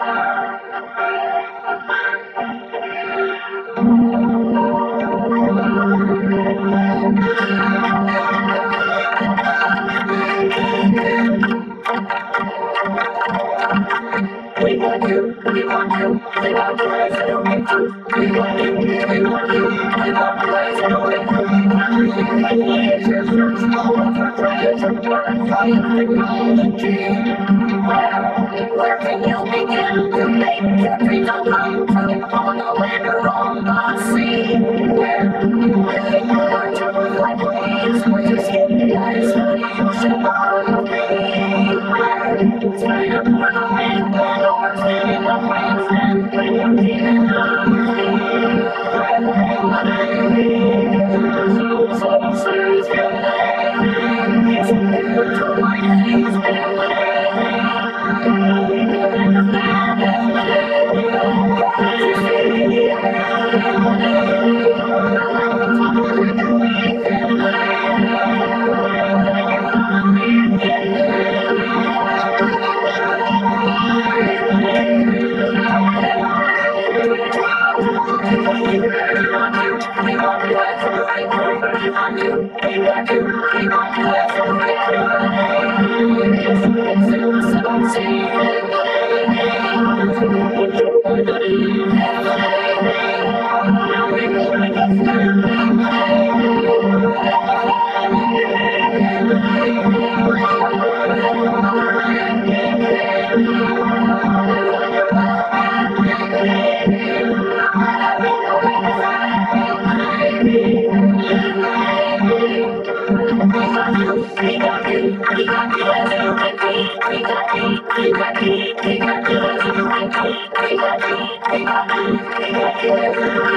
We want you, we want you, we want to rise and awake too. We want you, we want you, we want to rise and awake too. Everything like lasers, first no one for prayers and purifying technology. Where can you begin to make your dreams come true on the land or on the sea? Where they are to like waves, where you skin the ice, where the ocean on the it's made of one of men, one of us, in the waves, and when you're feeling we got you.